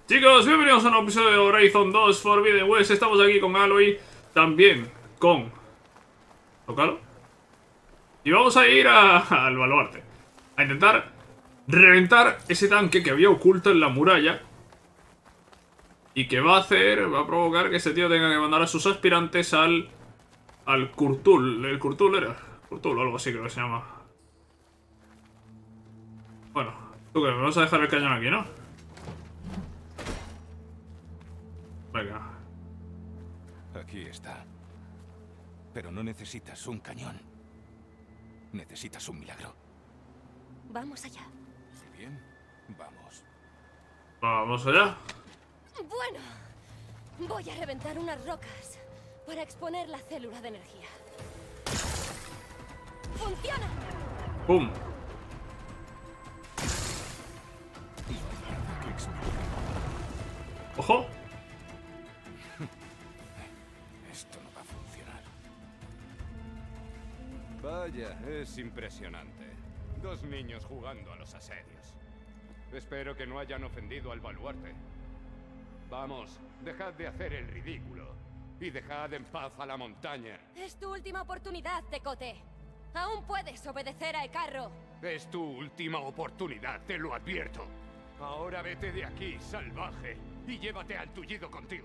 Chicos, bienvenidos a un nuevo episodio de Horizon 2 Forbidden West. Estamos aquí con Aloy, también con Localo. Y vamos a ir al baluarte a intentar reventar ese tanque que había oculto en la muralla. Y que va a provocar que ese tío tenga que mandar a sus aspirantes al Kurtul. ¿El Kurtul era? Kurtul o algo así creo que se llama. Bueno, tú que me vas a dejar el cañón aquí, ¿no? Venga. Aquí está. Pero no necesitas un cañón. Necesitas un milagro. Vamos allá. Bien, vamos. Vamos allá. Bueno, voy a reventar unas rocas para exponer la célula de energía. ¡Funciona! ¡Pum! ¡Ojo! Esto no va a funcionar. Vaya, es impresionante. Dos niños jugando a los asedios. Espero que no hayan ofendido al baluarte. Vamos, dejad de hacer el ridículo. Y dejad en paz a la montaña. Es tu última oportunidad, Tecote. Aún puedes obedecer a Ecarro. Es tu última oportunidad, te lo advierto. Ahora vete de aquí, salvaje, y llévate al tullido contigo.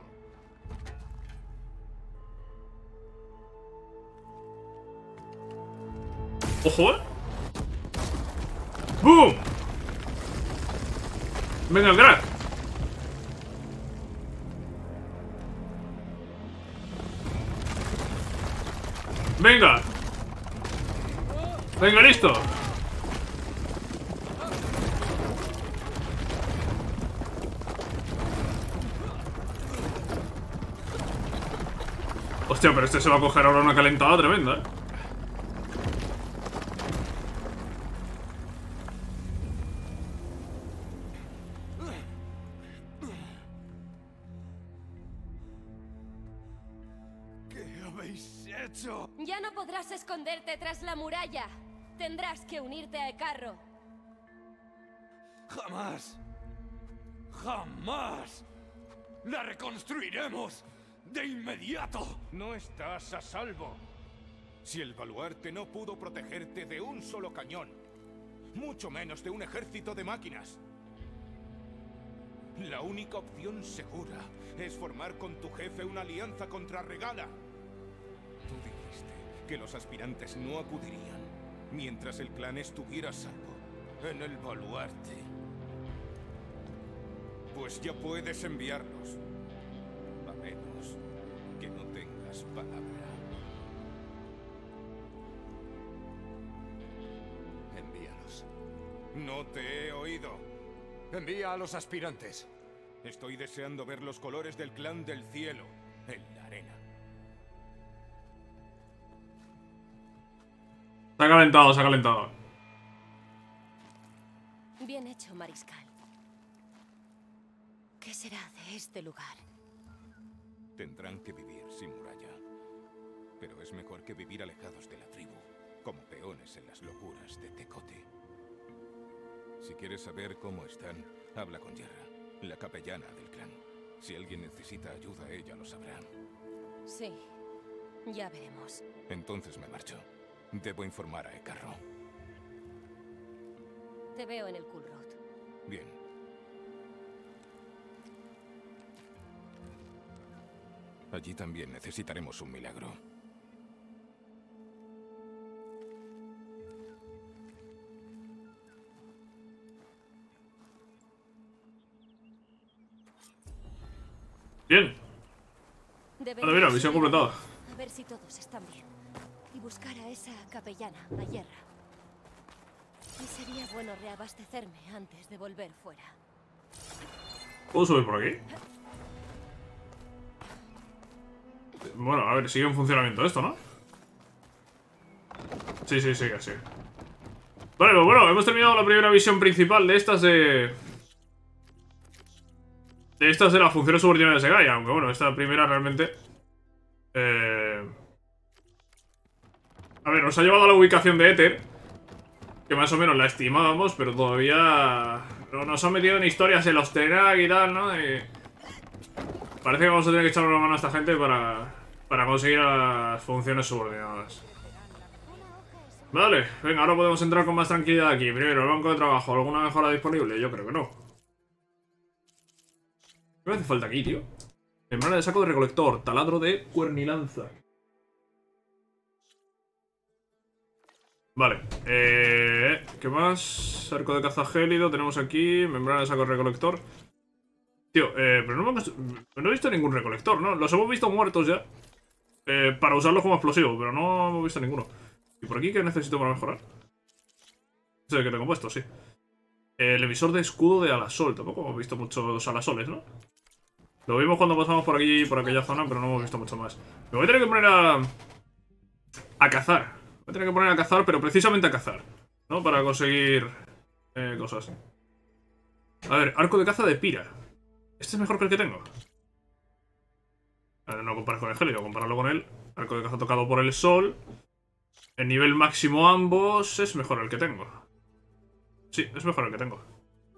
¡Ojo, eh! ¡Boom! ¡Venga, el crack! ¡Venga! ¡Venga, listo! Hostia, pero este se va a coger ahora una calentada tremenda, ¿eh? ¿Qué habéis hecho? Ya no podrás esconderte tras la muralla. Tendrás que unirte a Ecarro. ¡Jamás! ¡Jamás! ¡La reconstruiremos! ¡De inmediato! No estás a salvo. Si el baluarte no pudo protegerte de un solo cañón, mucho menos de un ejército de máquinas. La única opción segura es formar con tu jefe una alianza contra Regala. Tú dijiste que los aspirantes no acudirían mientras el clan estuviera a salvo en el baluarte. Pues ya puedes enviarlos. A menos que no tengas palabra. Envíalos. No te he oído. Envía a los aspirantes. Estoy deseando ver los colores del clan del cielo en la arena. Se ha calentado, se ha calentado. Bien hecho, Mariscal. ¿Qué será de este lugar? Tendrán que vivir sin muralla. Pero es mejor que vivir alejados de la tribu, como peones en las locuras de Tecote. Si quieres saber cómo están, habla con Yerra, la capellana del clan. Si alguien necesita ayuda, ella lo sabrá. Sí, ya veremos. Entonces me marcho. Debo informar a Ecarro. Te veo en el Kulrot. Bien. Allí también necesitaremos un milagro. Bien. Deberías Vale, mira, misión ir completada. a ver si todos están bien. Y buscar a esa capellana, a Yerra. Y sería bueno reabastecerme antes de volver fuera. ¿Puedo subir por aquí? Bueno, a ver, sigue en funcionamiento esto, ¿no? Sí, sí, sigue, sigue. Vale, pues bueno, hemos terminado la primera misión principal de estas de las funciones subordinadas de Gaia. Aunque bueno, esta primera realmente a ver, nos ha llevado a la ubicación de Éter, que más o menos la estimábamos, pero todavía Pero nos han metido en historias el Osterag y tal, ¿no? Y parece que vamos a tener que echarle una mano a esta gente para conseguir las funciones subordinadas. Vale, venga, ahora podemos entrar con más tranquilidad aquí. Primero, el banco de trabajo. ¿Alguna mejora disponible? Yo creo que no. ¿Qué me hace falta aquí, tío? Membrana de saco de recolector. Taladro de cuernilanza. Vale. ¿Qué más? Arco de caza gélido tenemos aquí. Membrana de saco de recolector. Tío, pero no he visto ningún recolector, ¿no? Los hemos visto muertos ya. Para usarlos como explosivo, pero no hemos visto ninguno. ¿Y por aquí qué necesito para mejorar? Este es el que tengo puesto, sí. El emisor de escudo de alasol. Tampoco hemos visto muchos alasoles, ¿no? Lo vimos cuando pasamos por aquí, por aquella zona, pero no hemos visto mucho más. Me voy a tener que poner a cazar. Voy a tener que poner a cazar, pero precisamente a cazar, ¿no? Para conseguir cosas. A ver, arco de caza de pira. Este es mejor que el que tengo. A ver, no compares con el gélido, compararlo con él. Arco de caza tocado por el sol. El nivel máximo ambos es mejor el que tengo. Sí, es mejor el que tengo.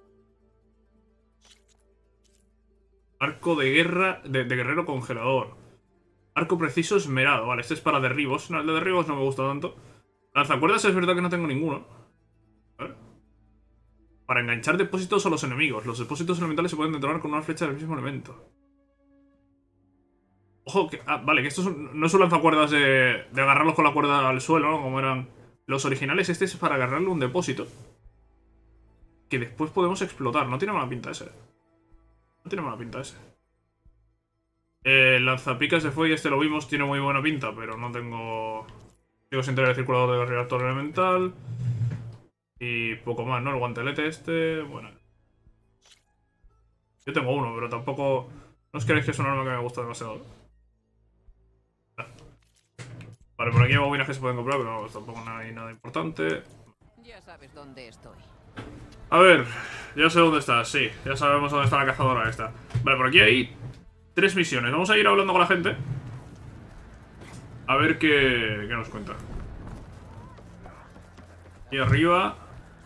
Arco de guerra de guerrero congelador. Arco preciso esmerado. Vale, este es para derribos. No, el de derribos no me gusta tanto. Lanzacuerdas es verdad que no tengo ninguno. A ver. Para enganchar depósitos a los enemigos. Los depósitos elementales se pueden detonar con una flecha del mismo elemento. Ojo, que... Ah, vale, que estos no son lanzacuerdas de agarrarlos con la cuerda al suelo, ¿no? Como eran los originales. Este es para agarrarle un depósito que después podemos explotar. No tiene mala pinta ese. No tiene mala pinta ese. El lanzapicas de fuego, este lo vimos, tiene muy buena pinta, pero no tengo... Sigo sin tener el circulador de reactor elemental. Y poco más, ¿no? El guantelete este... Bueno. Yo tengo uno, pero tampoco... No os creéis que es un arma que me gusta demasiado. Vale, por aquí hay bobinas que se pueden comprar, pero vamos, tampoco hay nada importante. Ya sabes dónde estoy. A ver, ya sé dónde está, sí. Ya sabemos dónde está la cazadora esta. Vale, por aquí hay 3 misiones. Vamos a ir hablando con la gente. A ver qué nos cuenta. Aquí arriba.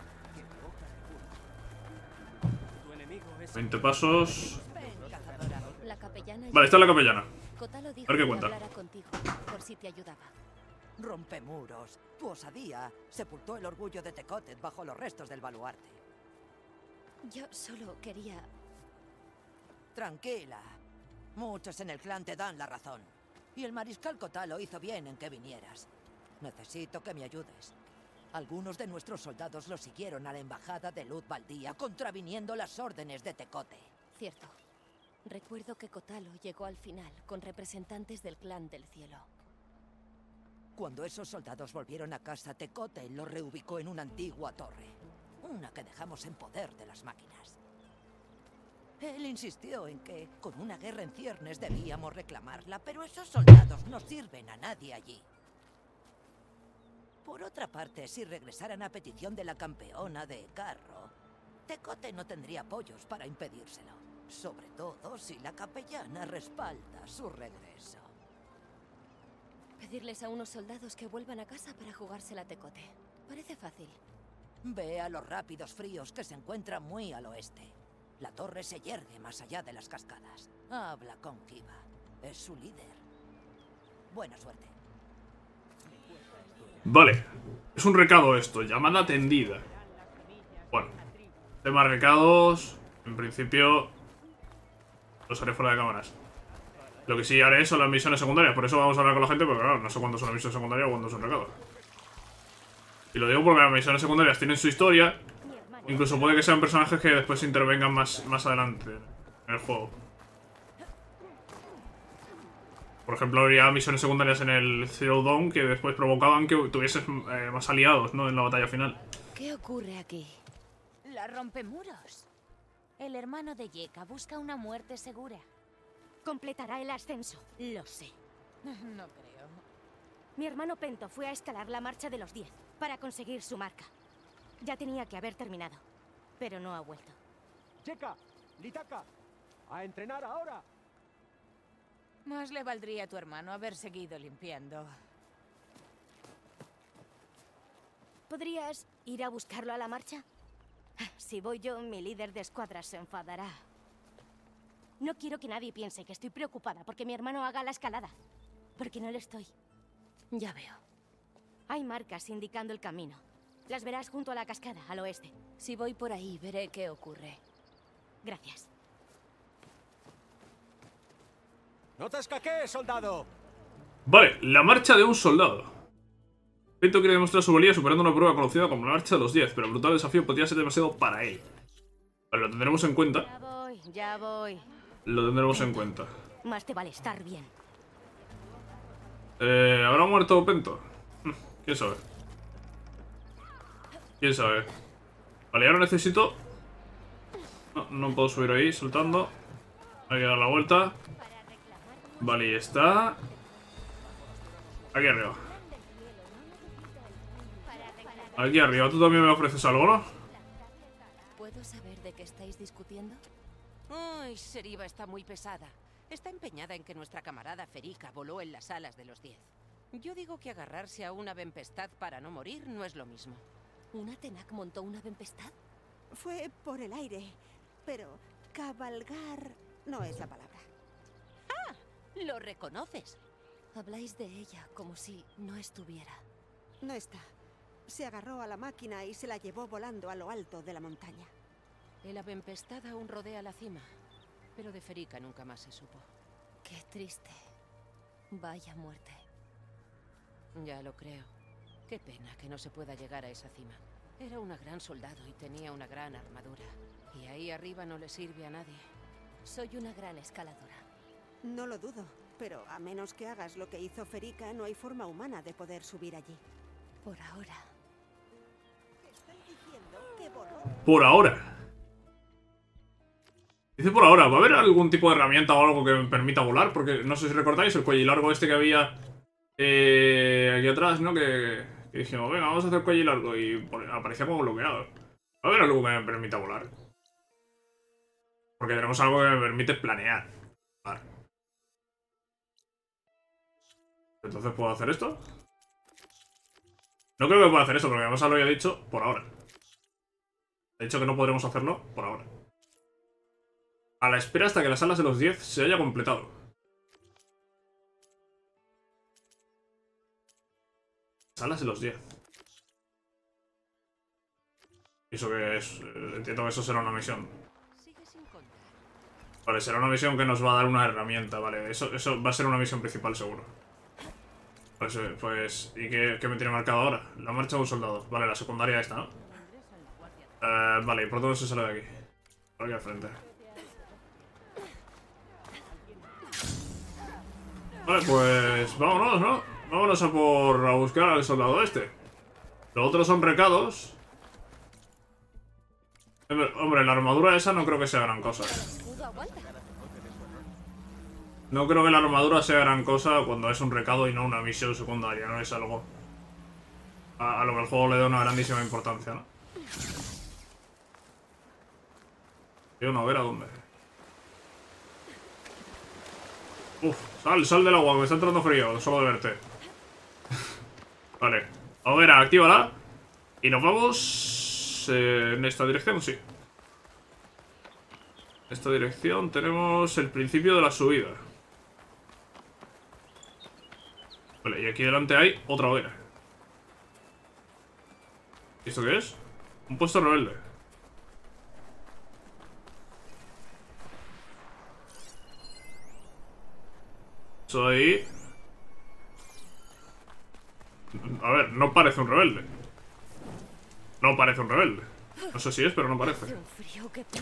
20 pasos. La capellana Vale, está la capellana. Kotalo dijo A ver qué que cuenta. hablara contigo, por si te ayudaba. Rompemuros. Tu osadía sepultó el orgullo de Tecotet bajo los restos del baluarte. Yo solo quería... Tranquila. Muchos en el clan te dan la razón. Y el mariscal Kotalo hizo bien en que vinieras. Necesito que me ayudes. Algunos de nuestros soldados lo siguieron a la embajada de Luz Baldía, contraviniendo las órdenes de Tecote. Cierto. Recuerdo que Kotalo llegó al final con representantes del clan del cielo. Cuando esos soldados volvieron a casa, Tecote los reubicó en una antigua torre. Una que dejamos en poder de las máquinas. Él insistió en que, con una guerra en ciernes, debíamos reclamarla, pero esos soldados no sirven a nadie allí. Por otra parte, si regresaran a petición de la campeona de Carro, Tecote no tendría apoyos para impedírselo. Sobre todo si la capellana respalda su regreso. Pedirles a unos soldados que vuelvan a casa para jugársela a Tecote. Parece fácil. Ve a los rápidos fríos que se encuentran muy al oeste. La torre se yergue más allá de las cascadas. Habla con Kiva. Es su líder. Buena suerte. Vale. Es un recado esto. Llamada tendida. Bueno. Tema recados. En principio... Los haré fuera de cámaras. Lo que sí haré son las misiones secundarias. Por eso vamos a hablar con la gente. Porque claro, no sé cuándo son las misiones secundarias o cuándo son recados. Y lo digo porque las misiones secundarias tienen su historia. Incluso puede que sean personajes que después intervengan más adelante en el juego. Por ejemplo, habría misiones secundarias en el Zero Dawn que después provocaban que tuvieses más aliados, ¿no? En la batalla final. ¿Qué ocurre aquí? La rompemuros. El hermano de Yeka busca una muerte segura. Completará el ascenso, lo sé. No creo. Mi hermano Pento fue a escalar la marcha de los 10 para conseguir su marca. Ya tenía que haber terminado, pero no ha vuelto. Yeka, Litaka, a entrenar ahora. Más le valdría a tu hermano haber seguido limpiando. ¿Podrías ir a buscarlo a la marcha? Si voy yo, mi líder de escuadra se enfadará. No quiero que nadie piense que estoy preocupada porque mi hermano haga la escalada. Porque no lo estoy. Ya veo. Hay marcas indicando el camino. Las verás junto a la cascada, al oeste. Si voy por ahí, veré qué ocurre. Gracias. ¡No te escaquees, soldado! Vale, la marcha de un soldado. Pento quiere demostrar su valía superando una prueba conocida como la marcha de los 10, pero el brutal desafío podría ser demasiado para él. Vale, lo tendremos en cuenta. Ya voy, ya voy. Lo tendremos en cuenta. Más te vale estar bien. ¿Habrá muerto Pento? ¿Quién sabe? ¿Quién sabe? Vale, ahora necesito... No puedo subir ahí, soltando. Hay que dar la vuelta. Vale, y está... Aquí arriba. Aquí arriba. Tú también me ofreces algo, ¿no? ¿Puedo saber de qué estáis discutiendo? Ay, Seriva está muy pesada. Está empeñada en que nuestra camarada Ferica voló en las alas de los 10. Yo digo que agarrarse a una Tempestad para no morir no es lo mismo. ¿Una Tenac montó una Tempestad? Fue por el aire, pero cabalgar no es la palabra. ¿Lo reconoces? Habláis de ella como si no estuviera. No está. Se agarró a la máquina y se la llevó volando a lo alto de la montaña. El Avempestad aún rodea la cima, pero de Ferica nunca más se supo. Qué triste. Vaya muerte. Ya lo creo. Qué pena que no se pueda llegar a esa cima. Era una gran soldado y tenía una gran armadura. Y ahí arriba no le sirve a nadie. Soy una gran escaladora. No lo dudo, pero a menos que hagas lo que hizo Ferica, no hay forma humana de poder subir allí. Por ahora. Estoy diciendo que voló. Por ahora. Dice por ahora. ¿Va a haber algún tipo de herramienta o algo que me permita volar? Porque no sé si recordáis el cuello largo este que había aquí atrás, ¿no? Que dijimos, venga, vamos a hacer cuello largo y aparecía como bloqueado. ¿Va a haber algo que me permita volar? Porque tenemos algo que me permite planear. Vale. Entonces, ¿puedo hacer esto? No creo que pueda hacer esto, porque además lo había dicho por ahora. He dicho que no podremos hacerlo por ahora. A la espera hasta que las alas de los 10 se haya completado. Las alas de los 10. ¿Y eso qué es? Entiendo que eso será una misión. Vale, será una misión que nos va a dar una herramienta, vale. Eso va a ser una misión principal, seguro. Pues ¿y qué me tiene marcado ahora? La marcha de un soldado. Vale, la secundaria esta, ¿no? Vale, ¿y por dónde se sale de aquí? Por aquí al frente. Vale, pues vámonos, ¿no? Vámonos a buscar al soldado este. Los otros son recados. Hombre, la armadura esa no creo que sea gran cosa. No creo que la armadura sea gran cosa cuando es un recado y no una misión secundaria. No es algo a lo que el juego le da una grandísima importancia, ¿no? Yo no, a ver a dónde. Uf, sal del agua, que me está entrando frío, solo de verte. Vale, hoguera, actívala. Y nos vamos en esta dirección, sí. En esta dirección tenemos el principio de la subida. Vale, y aquí delante hay otra hoguera. ¿Y esto qué es? Un puesto rebelde. Eso ahí... A ver, no parece un rebelde. No parece un rebelde. No sé si es, pero no parece. Hace un frío que...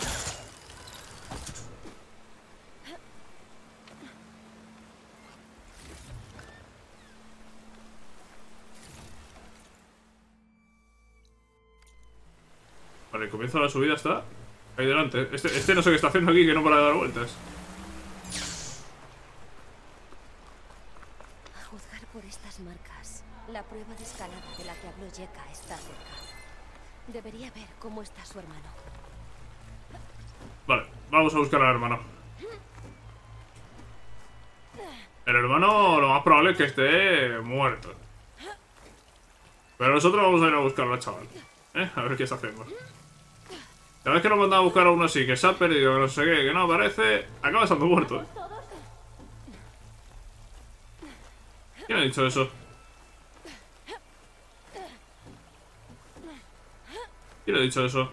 Vale, el comienzo de la subida está ahí delante. Este no sé qué está haciendo aquí, que no para de dar vueltas. A juzgar por estas marcas, la prueba de escalada de la que habló Yeka está cerca. Debería ver cómo está su hermano. Vale, vamos a buscar al hermano. El hermano lo más probable es que esté muerto. Pero nosotros vamos a ir a buscarlo, chaval. A ver qué está haciendo. Cada vez que nos mandan a buscar a uno así, que se ha perdido, que no sé qué, que no aparece, acaba estando muerto, ¿eh? ¿Quién ha dicho eso? ¿Quién ha dicho eso?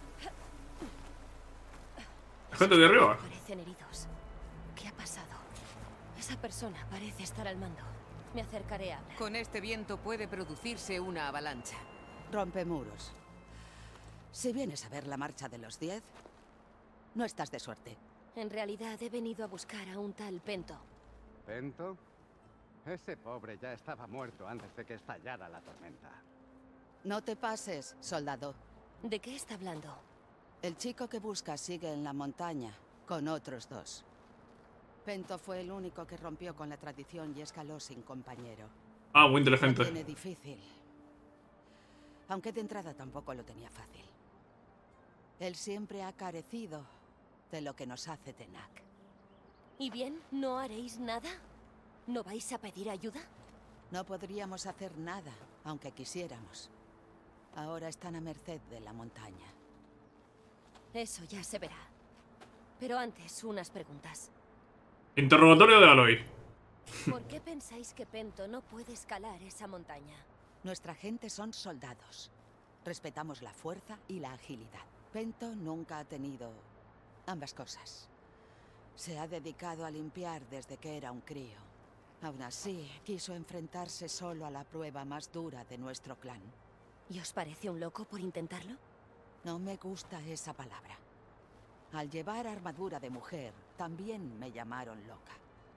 ¿Hay gente de arriba? Parecen heridos. ¿Qué ha pasado? Esa persona parece estar al mando. Me acercaré a hablar. Con este viento puede producirse una avalancha. Rompe muros. Si vienes a ver la marcha de los 10, no estás de suerte. En realidad he venido a buscar a un tal Pento. ¿Pento? Ese pobre ya estaba muerto antes de que estallara la tormenta. No te pases, soldado. ¿De qué está hablando? El chico que buscas sigue en la montaña, con otros 2. Pento fue el único que rompió con la tradición y escaló sin compañero. Ah, muy Lo inteligente. tiene difícil. Aunque de entrada tampoco lo tenía fácil. Él siempre ha carecido de lo que nos hace Tenak. ¿Y bien? ¿No haréis nada? ¿No vais a pedir ayuda? No podríamos hacer nada, aunque quisiéramos. Ahora están a merced de la montaña. Eso ya se verá. Pero antes, unas preguntas. Interrogatorio de Aloy. ¿Por qué pensáis que Pento no puede escalar esa montaña? Nuestra gente son soldados. Respetamos la fuerza y la agilidad. Pento nunca ha tenido ambas cosas. Se ha dedicado a limpiar desde que era un crío. Aún así, quiso enfrentarse solo a la prueba más dura de nuestro clan. ¿Y os parece un loco por intentarlo? No me gusta esa palabra. Al llevar armadura de mujer, también me llamaron loca.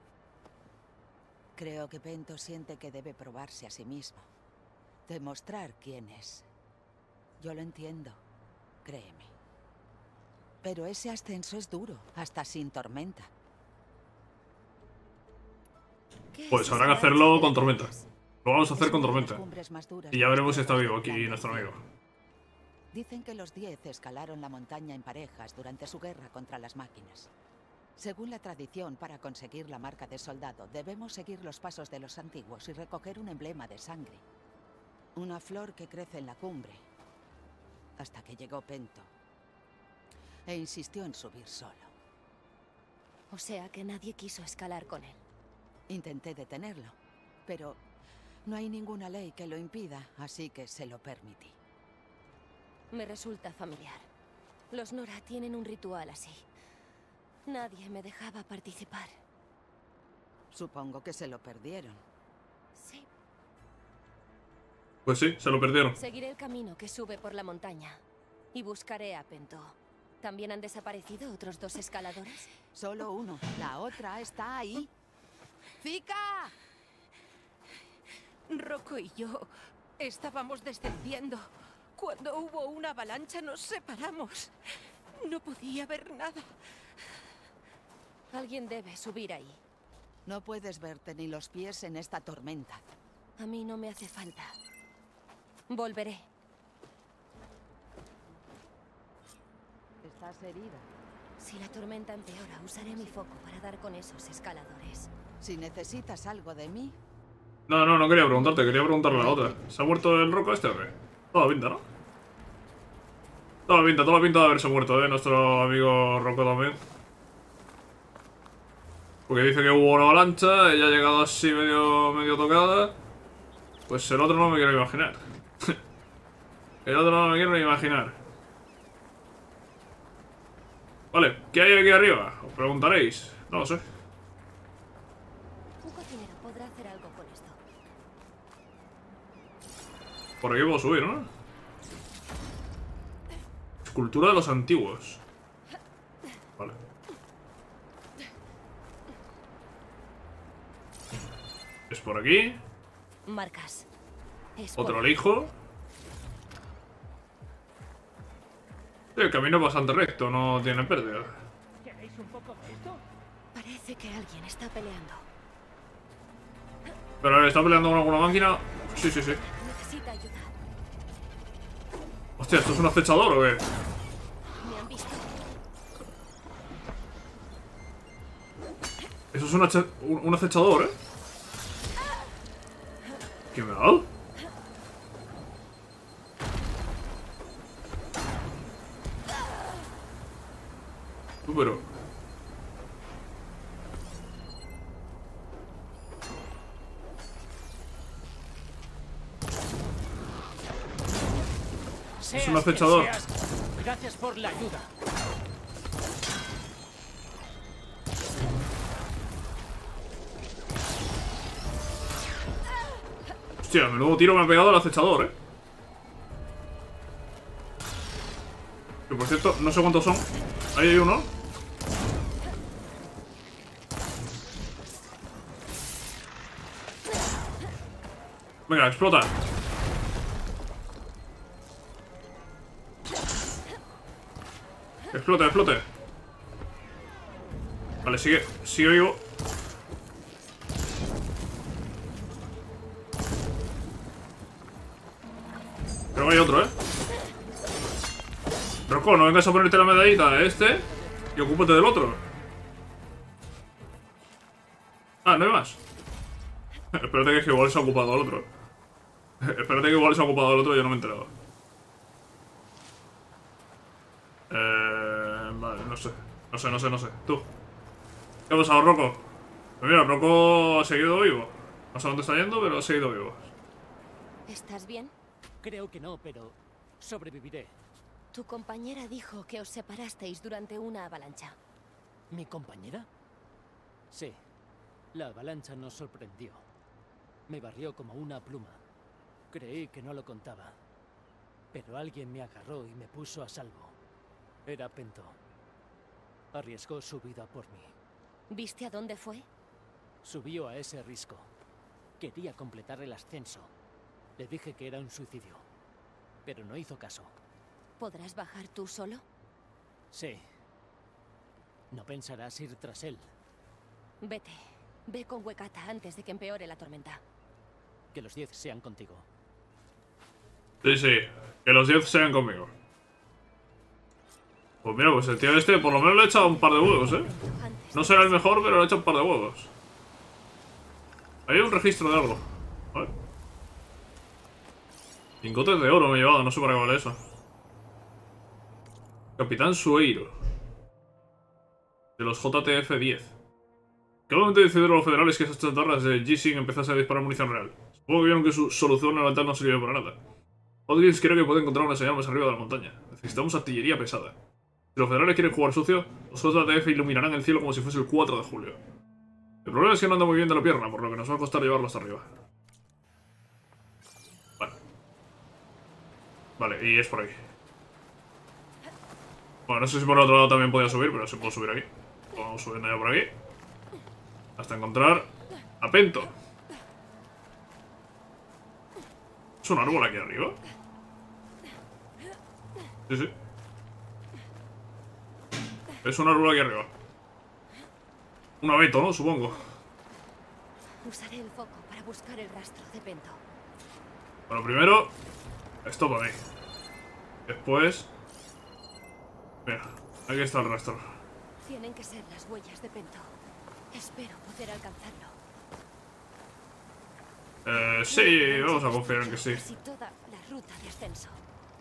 Creo que Pento siente que debe probarse a sí mismo. Demostrar quién es. Yo lo entiendo, créeme. Pero ese ascenso es duro, hasta sin tormenta. Pues habrá que hacerlo con tormenta. Lo vamos a hacer con tormenta. Y ya veremos si está vivo aquí nuestro amigo. Dicen que los 10 escalaron la montaña en parejas durante su guerra contra las máquinas. Según la tradición, para conseguir la marca de soldado, debemos seguir los pasos de los antiguos y recoger un emblema de sangre. Una flor que crece en la cumbre. Hasta que llegó Pento. E insistió en subir solo. O sea que nadie quiso escalar con él. Intenté detenerlo, pero no hay ninguna ley que lo impida, así que se lo permití. Me resulta familiar. Los Nora tienen un ritual así. Nadie me dejaba participar. Supongo que se lo perdieron. Sí. Pues sí, se lo perdieron. Seguiré el camino que sube por la montaña y buscaré a Pento. ¿También han desaparecido otros 2 escaladores? Solo uno. La otra está ahí. ¡Zika! Rocco y yo estábamos descendiendo. Cuando hubo una avalancha nos separamos. No podía ver nada. Alguien debe subir ahí. No puedes verte ni los pies en esta tormenta. A mí no me hace falta. Volveré. ¿Estás herida? Si la tormenta empeora, usaré mi foco para dar con esos escaladores. Si necesitas algo de mí... No quería preguntarte, quería preguntarle a la otra. ¿Se ha muerto el Rocco este o qué? Toda pinta, ¿no? Toda la pinta de haberse muerto, nuestro amigo Rocco también. Porque dice que hubo una avalancha, ella ha llegado así medio tocada. Pues el otro no me quiero imaginar. El otro no me quiero ni imaginar. Vale, ¿qué hay aquí arriba? Os preguntaréis. No lo sé. Un cocinero podrá hacer algo con esto. Por aquí puedo subir, ¿no? Escultura de los antiguos. Vale. Es por aquí. Marcas. Otro alijo. El camino es bastante recto, no tiene pérdida. ¿Queréis un poco de esto? Parece que alguien está peleando. Pero está peleando con alguna máquina. Sí. Necesita ayuda. Hostia, ¿esto es un acechador o qué? Me han visto. Eso es un acechador, ¿eh? ¿Qué me ha dado? pero... Es un acechador. Gracias por la ayuda. Hostia, menudo tiro me ha pegado el acechador, Que por cierto, no sé cuántos son. Ahí hay uno. Venga, explota. Explote, explote. Vale, sigue vivo. Pero hay otro, Rocco, no vengas a ponerte la medallita de este y ocúpate del otro. Ah, no hay más. Espérate que igual se ha ocupado al otro. Espérate que igual se ha ocupado al otro y yo no me he enterado. Vale, no sé. No sé. Tú. ¿Qué ha pasado, Rocco? Pues mira, Rocco ha seguido vivo. No sé dónde está yendo, pero ha seguido vivo. ¿Estás bien? Creo que no, pero sobreviviré. Tu compañera dijo que os separasteis durante una avalancha. ¿Mi compañera? Sí. La avalancha nos sorprendió. Me barrió como una pluma. Creí que no lo contaba. Pero alguien me agarró y me puso a salvo. Era Pento. Arriesgó su vida por mí. ¿Viste a dónde fue? Subió a ese risco. Quería completar el ascenso. Le dije que era un suicidio. Pero no hizo caso. ¿Podrás bajar tú solo? Sí. No pensarás ir tras él. Vete. Ve con Wekata antes de que empeore la tormenta. Que los 10 sean contigo. Sí, que los 10 sean conmigo. Pues mira, pues el tío este por lo menos le ha echado un par de huevos, No será el mejor, pero le ha echado un par de huevos. Hay un registro de algo. A ver. Lingotes de oro me he llevado, no sé para qué vale eso. Capitán Sueiro. De los JTF-10. ¿Qué momento decidieron los federales que esas chatarras de G-Sing empezasen a disparar munición real? Supongo que vieron que su solución elemental no sirvió para nada. Hodgins cree que puede encontrar una señal más arriba de la montaña. Necesitamos artillería pesada. Si los federales quieren jugar sucio, los JTF iluminarán el cielo como si fuese el 4 de julio. El problema es que no anda muy bien de la pierna, por lo que nos va a costar llevarlo hasta arriba. Vale, y es por aquí. Bueno, no sé si por el otro lado también podía subir, pero se puede subir aquí. Vamos subiendo ya por aquí. Hasta encontrar a Pento. ¿Es un árbol aquí arriba? Sí. Es un árbol aquí arriba. Un abeto, ¿no? Supongo. Usaré el foco para buscar el rastro de Pento. Bueno, primero... Esto para mí. Después... Mira, aquí está el rastro. Tienen que ser las huellas de Pento. Espero poder alcanzarlo. Sí, vamos a confiar en que sí. Casi toda la ruta de ascenso.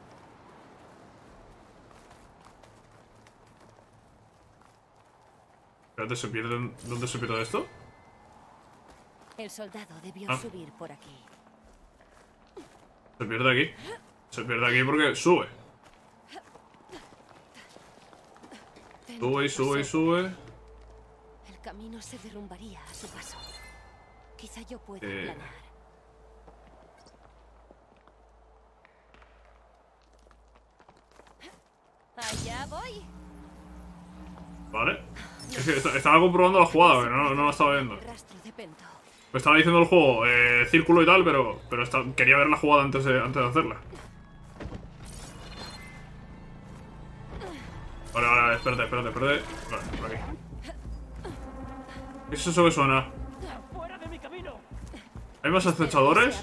Espérate, ¿se pierde? ¿Dónde se pierde esto? El soldado debió subir por aquí. Se pierde aquí. Se pierde aquí porque sube. Sube y sube. El camino se derrumbaría a su paso. Quizá yo pueda planear. Allá voy. Vale. Es que estaba comprobando la jugada, que no la estaba viendo. Me estaba diciendo el juego círculo y tal, pero quería ver la jugada antes de hacerla. Vale, espérate. Vale, por aquí. ¿Qué es eso que suena? ¡Fuera de mi camino! ¿Hay más acechadores?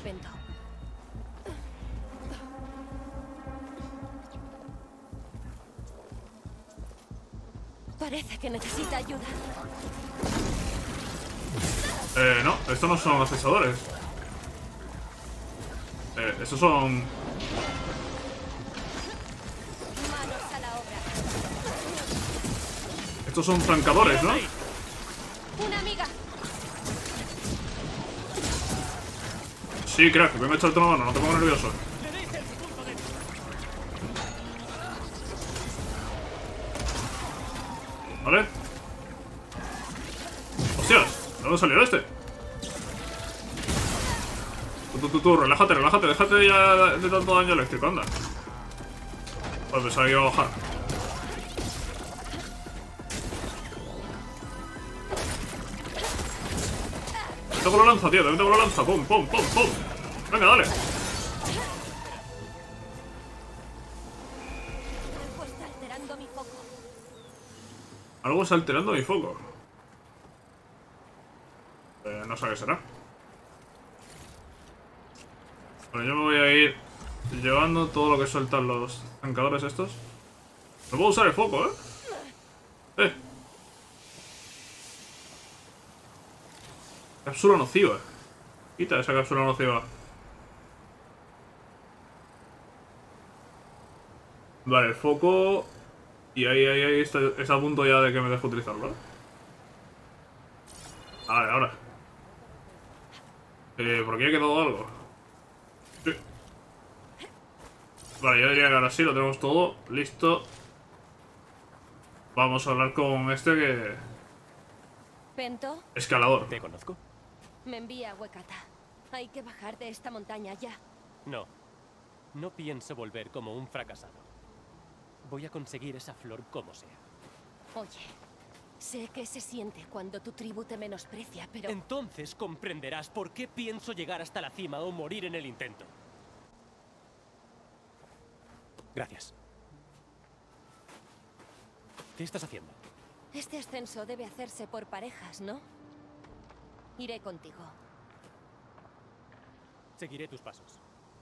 Parece que necesita ayuda. No, estos no son acechadores. Estos son... Manos a la obra. Estos son trancadores, ¿no? Una amiga. Sí, crack, vengo a echarte una mano, no te pongo nervioso. ¿Vale? ¡Hostias! ¿De dónde salió este? Tú, relájate, déjate ya de tanto daño eléctrico, anda. Pues pensaba que iba a bajar. Tengo la lanza, tío, también tengo la lanza. Pum, pum, pum, pum. Venga, dale. Algo está alterando mi foco. Algo está alterando mi foco. No sé qué será. Bueno, yo me voy a ir llevando todo lo que sueltan los trancadores estos. No puedo usar el foco, ¿eh? Cápsula nociva. Quita esa cápsula nociva. Vale, el foco. Y ahí está a punto ya de que me deje utilizarlo, ¿eh? Vale, ahora. Por aquí ha quedado algo. Sí. Vale, yo diría que ahora sí lo tenemos todo listo. Vamos a hablar con este que... ¿Pento? Escalador. ¿Te conozco? Me envía a Huecata. Hay que bajar de esta montaña ya. No. No pienso volver como un fracasado. Voy a conseguir esa flor como sea. Oye, sé que se siente cuando tu tribu te menosprecia, pero... Entonces comprenderás por qué pienso llegar hasta la cima o morir en el intento. Gracias. ¿Qué estás haciendo? Este ascenso debe hacerse por parejas, ¿no? Iré contigo. Seguiré tus pasos.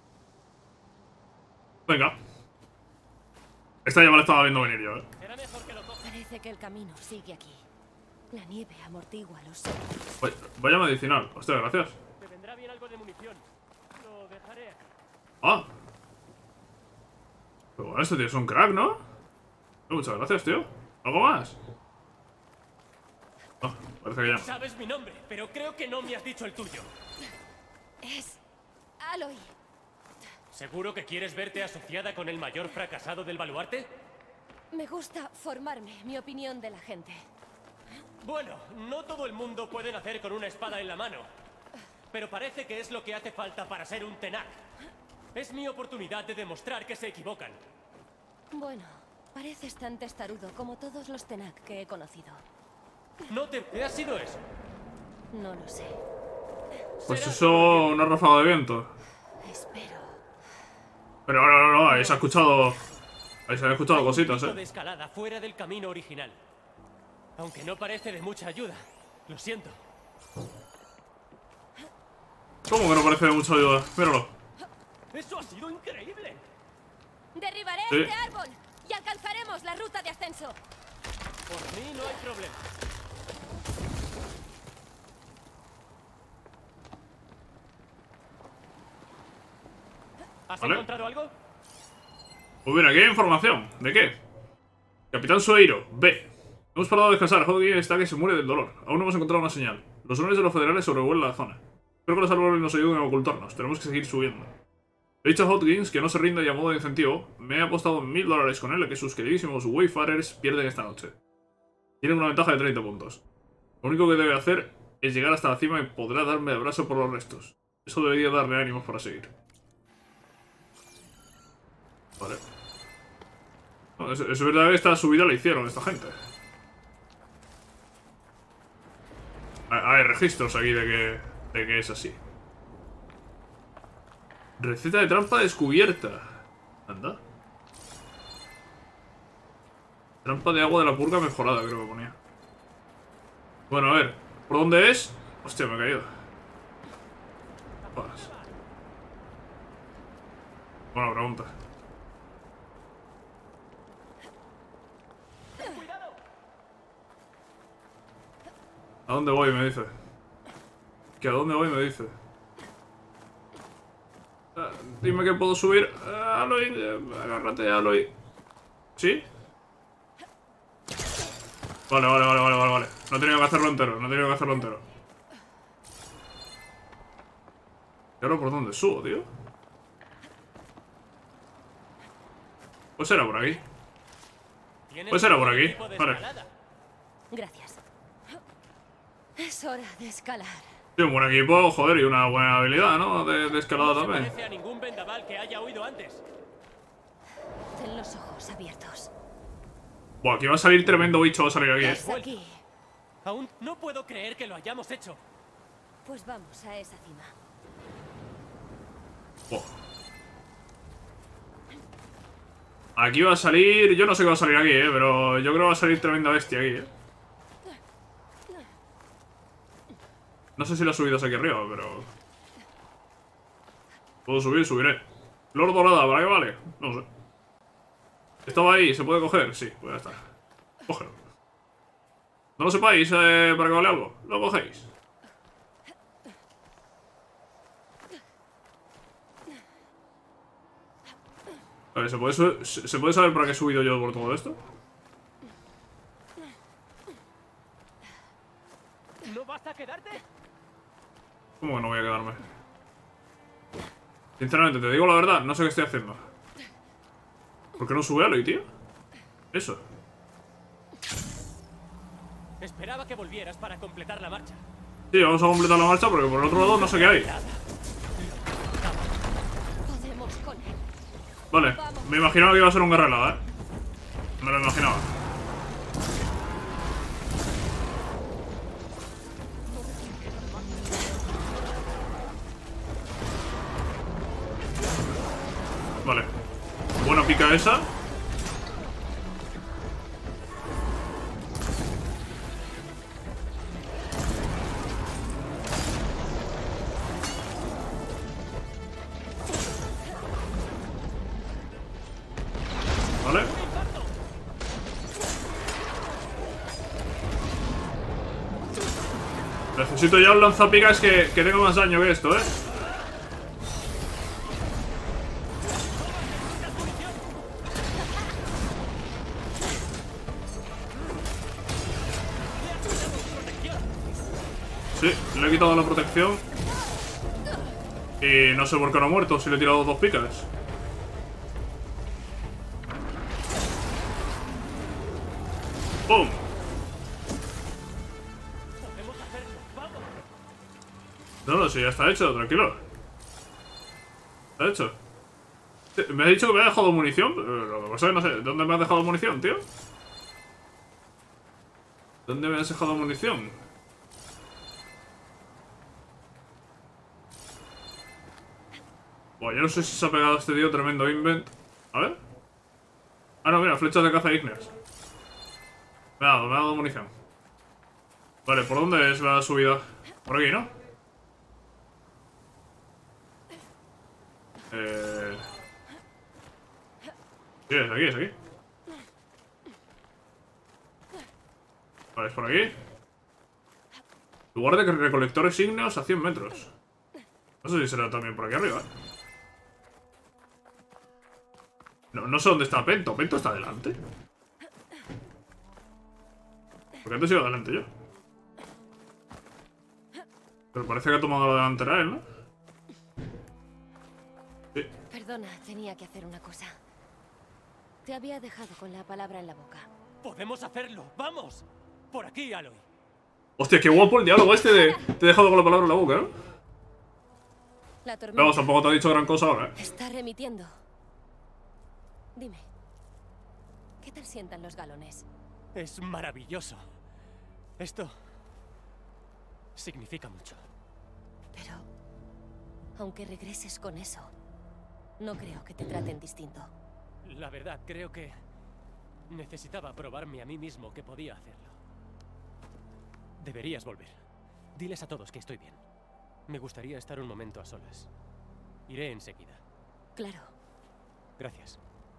Venga. Esta ya me la estaba viendo venir yo, ¿eh? Parece que el camino sigue aquí. La nieve amortigua los... Vaya medicinal. Hostia, gracias. Te vendrá bien algo de munición. Lo dejaré aquí. Ah. Pero bueno, este tío es un crack, ¿no? Muchas gracias, tío. ¿Algo más? Ah, parece que ya. Sabes mi nombre, pero creo que no me has dicho el tuyo. Es... Aloy. ¿Seguro que quieres verte asociada con el mayor fracasado del baluarte? Me gusta formarme mi opinión de la gente. Bueno, no todo el mundo puede nacer con una espada en la mano. Pero parece que es lo que hace falta para ser un Tenakth. Es mi oportunidad de demostrar que se equivocan. Bueno, pareces tan testarudo como todos los Tenakth que he conocido. ¿No te ha sido eso? No lo sé. Pues eso, una ráfaga de viento. Espero. Pero no, ahí se ha escuchado... Ahí se han escuchado cositas, de escalada fuera del camino original. Aunque no parece de mucha ayuda. Lo siento. ¿Cómo que no parece de mucha ayuda? Míralo. ¡Eso ha sido increíble! Derribaré Sí. este árbol y alcanzaremos la ruta de ascenso. Por mí no hay problema. ¿Has ¿Vale? encontrado algo? Pues bien, aquí hay información. ¿De qué? Capitán Soeiro, B. Hemos parado a descansar. Hodgkin está que se muere del dolor. Aún no hemos encontrado una señal. Los drones de los federales sobrevuelan la zona. Espero que los árboles nos ayuden a ocultarnos. Tenemos que seguir subiendo. He dicho a Hodgkin que no se rinda y a modo de incentivo, me he apostado $1000 con él a que sus queridísimos Wayfarers pierden esta noche. Tienen una ventaja de 30 puntos. Lo único que debe hacer es llegar hasta la cima y podrá darme abrazo por los restos. Eso debería darle ánimos para seguir. Vale. No, es verdad que esta subida la hicieron esta gente. Hay registros aquí de que es así. Receta de trampa descubierta. Anda. Trampa de agua de la purga mejorada, creo que ponía. Bueno, a ver. ¿Por dónde es? Hostia, me he caído. Jodas. Buena pregunta. ¿A dónde voy? Me dice. ¿Que a dónde voy? Me dice. Dime que puedo subir. Aloy, agárrate, Aloy. ¿Sí? Vale, vale, vale, vale, vale, vale. No he tenido que hacerlo entero, no he tenido que hacerlo entero. ¿Y ahora por dónde subo, tío? Pues era por aquí. Pues era por aquí. Vale. Gracias. Es hora de escalar. Sí, un buen equipo, joder, y una buena habilidad, ¿no? De escalada también. No parece a ningún vendaval que haya oído antes. Ten los ojos abiertos. Buah, aquí va a salir tremendo bicho, va a salir aquí, Es aquí. Aún no puedo creer que lo hayamos hecho. Pues vamos a esa cima. Buah. Aquí va a salir... Yo no sé qué va a salir aquí, pero yo creo que va a salir tremenda bestia aquí, No sé si la subida es aquí arriba, pero... Puedo subir, subiré. Flor dorada, ¿para qué vale? No sé. ¿Estaba ahí? ¿Se puede coger? Sí, pues ya está. Cógelo. ¿No lo sepáis para que vale algo? Lo cogéis. Vale, ¿se puede saber para qué he subido yo por todo esto? ¿No vas a quedarte? ¿Cómo que no voy a quedarme? Sinceramente, te digo la verdad, no sé qué estoy haciendo. ¿Por qué no sube Aloy, tío? Eso. Esperaba que volvieras para completar la marcha. Sí, vamos a completar la marcha porque por el otro lado no sé qué hay. Podemos con él. Vale, me imaginaba que iba a ser un guerra helada, Me lo imaginaba. Vale. Buena pica esa. Vale. Necesito ya un lanzapicas que tenga más daño que esto, Sí, le he quitado la protección. Y no sé por qué no ha muerto si le he tirado 2 picas. ¡Pum! No, si ya está hecho, tranquilo. Está hecho. Me ha dicho que me ha dejado munición, pero lo que pasa es que no sé. ¿Dónde me has dejado munición, tío? ¿Dónde me has dejado munición? Bueno, yo no sé si se ha pegado este tío tremendo invent. A ver. Ah, no, mira, flechas de caza ígneas. Me ha dado munición. Vale, ¿por dónde es la subida? Por aquí, ¿no? Sí, es aquí, es aquí. Vale, es por aquí. Lugar de recolectores ígneos a 100 metros. No sé si será también por aquí arriba. No sé dónde está Pento. ¿Pento está adelante? Porque antes iba adelante yo. Pero parece que ha tomado la delantera él, ¿no? Sí. Perdona, tenía que hacer una cosa. Te había dejado con la palabra en la boca. ¡Podemos hacerlo! ¡Vamos! Por aquí, Aloy. Hostia, qué guapo el diálogo este de... Te he dejado con la palabra en la boca, ¿no? La tormenta Vamos, tampoco te ha dicho gran cosa ahora, está remitiendo. Dime, ¿qué tal sientan los galones? Es maravilloso. Esto significa mucho. Pero, aunque regreses con eso, no creo que te traten distinto. La verdad, creo que necesitaba probarme a mí mismo que podía hacerlo. Deberías volver. Diles a todos que estoy bien. Me gustaría estar un momento a solas. Iré enseguida. Claro. Gracias.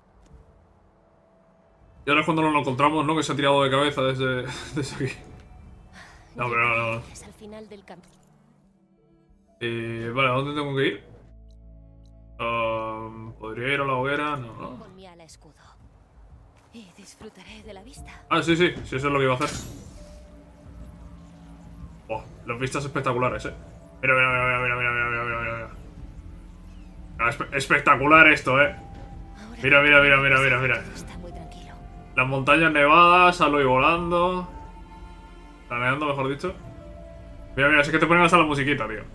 Y ahora es cuando nos lo encontramos, ¿no? Que se ha tirado de cabeza desde aquí. No, pero no. Es al final del camino. Vale, ¿a dónde tengo que ir? ¿Podría ir a la hoguera? No. Con mi ala escudo. Y disfrutaré de la vista. Ah, sí, sí, sí, eso es lo que iba a hacer. Oh, las vistas espectaculares, Mira, mira, mira, mira, mira, mira, mira, mira, mira. Ah, espectacular esto, Mira, mira, mira, mira, mira, mira. Está muy tranquilo. Las montañas nevadas, Aloy volando. Planeando, mejor dicho. Mira, mira, es que te ponen hasta la musiquita, tío.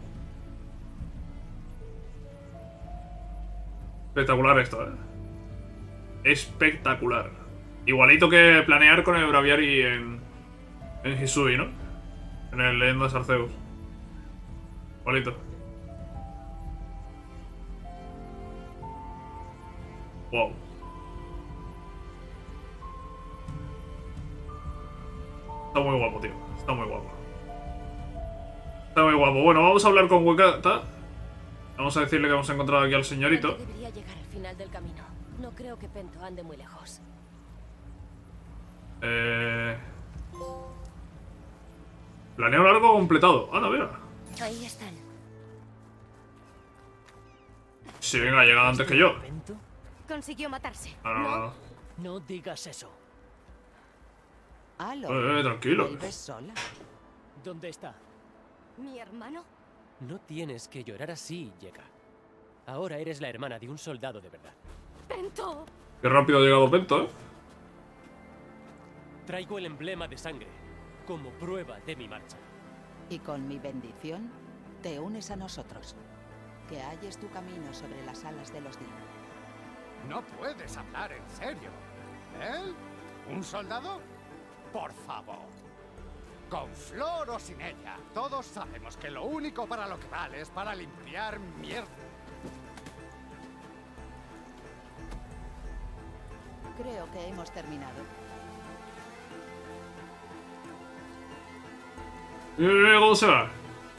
Espectacular esto, Espectacular. Igualito que planear con el Braviary en Hisui, ¿no? En el Leyenda de Arceus. Igualito. Wow. Está muy guapo, tío. Está muy guapo. Está muy guapo. Bueno, vamos a hablar con Wekata. Vamos a decirle que hemos encontrado aquí al señorito. Debería llegar al final del camino. No creo que Pento ande muy lejos. Planeo largo completado. Anda, mira. Ahí están. Sí, venga, ha llegado antes que yo. Consiguió matarse. No. No digas eso. Aloy, tranquilo. ¿vuelves sola? ¿Dónde está? ¿Mi hermano? No tienes que llorar así, Yeka. Ahora eres la hermana de un soldado de verdad. ¡Pento! Qué rápido ha llegado Pento, Traigo el emblema de sangre como prueba de mi marcha. Y con mi bendición, te unes a nosotros. Que halles tu camino sobre las alas de los Din. No puedes hablar en serio. ¿Él? ¿Un soldado? Por favor. Con flor o sin ella, todos sabemos que lo único para lo que vale es para limpiar mierda. Creo que hemos terminado. ¿Cómo se va?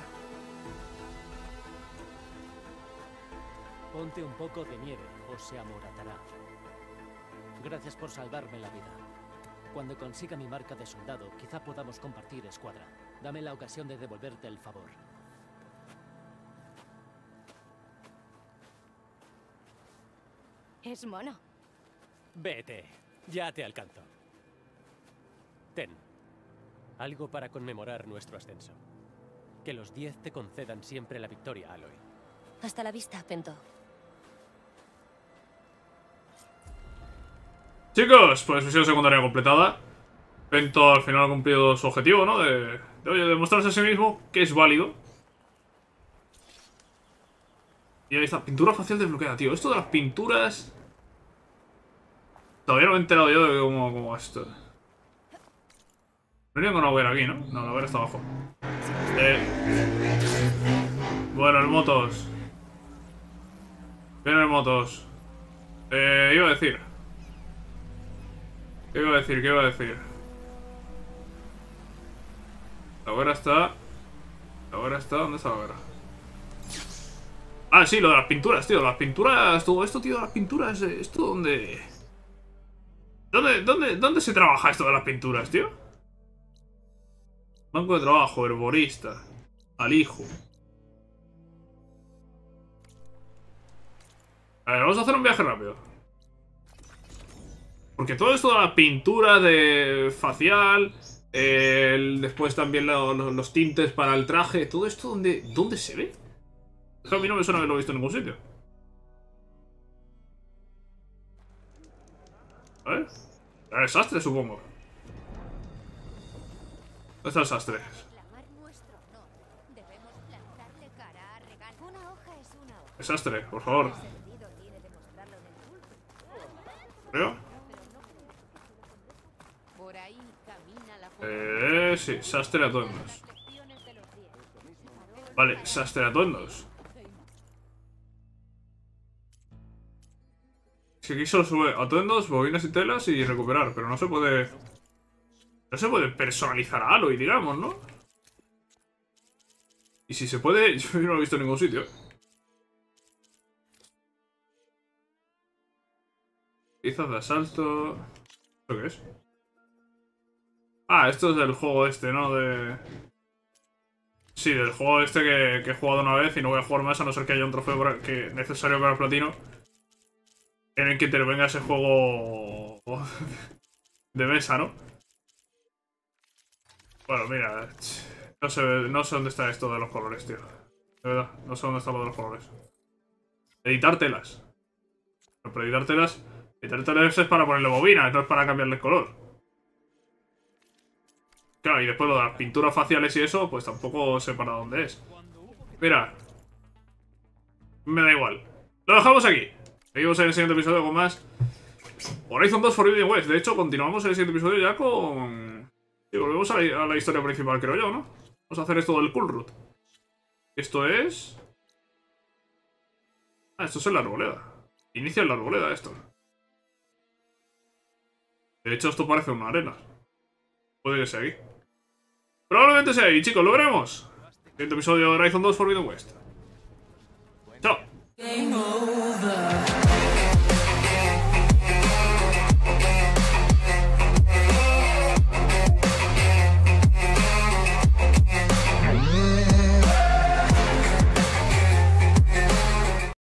Ponte un poco de nieve o se amoratará. Gracias por salvarme la vida. Cuando consiga mi marca de soldado, quizá podamos compartir escuadra. Dame la ocasión de devolverte el favor. Es mono. Vete, ya te alcanzo. Ten, algo para conmemorar nuestro ascenso. Que los 10 te concedan siempre la victoria, Aloy. Hasta la vista, Pento. Chicos, pues misión secundaria completada. Pento al final ha cumplido su objetivo, ¿no? De oye, demostrarse a sí mismo que es válido. Y ahí está, pintura facial desbloqueada, tío. Esto de las pinturas... Todavía no me he enterado yo de cómo es esto. No tengo una hoguera aquí, ¿no? No, la hoguera está abajo. Bueno, el motos. Viene el motos. Iba a decir. ¿Qué iba a decir? ¿Qué iba a decir? La hoguera está... La hoguera está... ¿Dónde está la hoguera? Ah, sí, lo de las pinturas, tío. Las pinturas... Todo esto, tío, de las pinturas... ¿Esto dónde...? ¿Dónde se trabaja esto de las pinturas, tío? Banco de trabajo, herborista. Alijo. A ver, vamos a hacer un viaje rápido. Porque todo esto de la pintura de facial, después también los tintes para el traje, todo esto, ¿dónde se ve? A mí no me suena haberlo visto en ningún sitio. A ver. El sastre, supongo. ¿Dónde está el sastre? El sastre, por favor. ¿Creo? Sí, sastre atuendos. Vale, sastre atuendos. Si aquí solo sube atuendos, bobinas y telas y recuperar, pero no se puede... No se puede personalizar a Aloy, digamos, ¿no? Y si se puede, yo no lo he visto en ningún sitio. Piezas de asalto... ¿Esto qué es? Ah, esto es del juego este, ¿no? Sí, del juego este que he jugado una vez y no voy a jugar más a no ser que haya un trofeo necesario para el platino. En el que intervenga ese juego de mesa, ¿no? Bueno, mira. No sé dónde está esto de los colores, tío. De verdad, no sé dónde está lo de los colores. Editar telas. Pero editar telas es para ponerle bobinas, no es para cambiarle el color. Claro, y después lo de las pinturas faciales y eso, pues tampoco sé para dónde es. Mira. Me da igual. Lo dejamos aquí. Seguimos en el siguiente episodio con más Horizon 2 Forbidden West. De hecho, continuamos en el siguiente episodio ya con... Y volvemos a la historia principal, creo yo, ¿no? Vamos a hacer esto del Cool Root. Esto es... Ah, esto es en la arboleda. Inicia en la arboleda esto. De hecho, esto parece una arena. Puede que sea aquí. Probablemente sea ahí, chicos, lo veremos. Siguiente episodio de Horizon 2 Forbidden West. Chao.